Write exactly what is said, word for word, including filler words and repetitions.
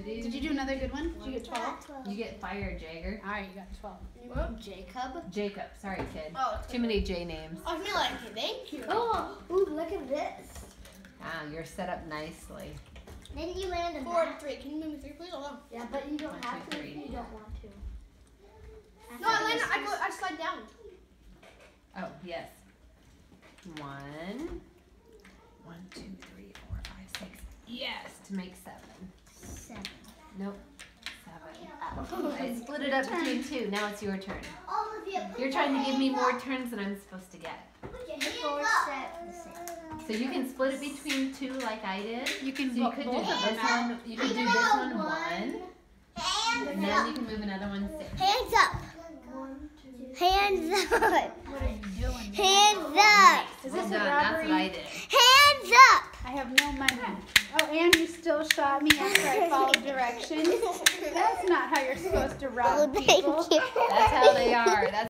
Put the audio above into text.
Did you do another good one? Did you get twelve? You get fired, Jagger. All right, you got twelve. What? Jacob? Jacob. Sorry, kid. Oh, Too many J names. I feel like thank you. Oh, ooh, look at this. Wow, you're set up nicely. Then you land a Four map. and three. Can you move me three, please? Hold on. Yeah, but you don't One, have two, to three. if you don't want to. No, I land. I go. I slide down. Oh, yes. One. One, two, three, four, five, six. Yes, to make seven. Seven. Nope. Seven. I split it up between two. Now it's your turn. All of you. You're trying to give me more turns than I'm supposed to get. Four, seven, six. So you can split it between two like I did. You can So you vote could do both of this them. one. You could do this one one. And then you can move another one six. Hands up. Hands up. What are you doing? Hands up. Is Well this done. a That's robbery? what I did. Hands up. I have no money. Oh, and you still shot me after I followed directions? That's not how you're supposed to rob Oh, thank people. you. That's how they are. That's